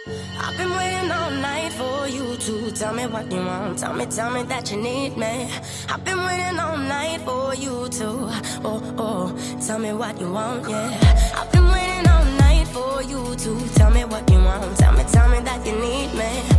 I've been waiting all night for you to tell me what you want. Tell me that you need me. I've been waiting all night for you to, tell me what you want, yeah. I've been waiting all night for you to tell me what you want. Tell me that you need me.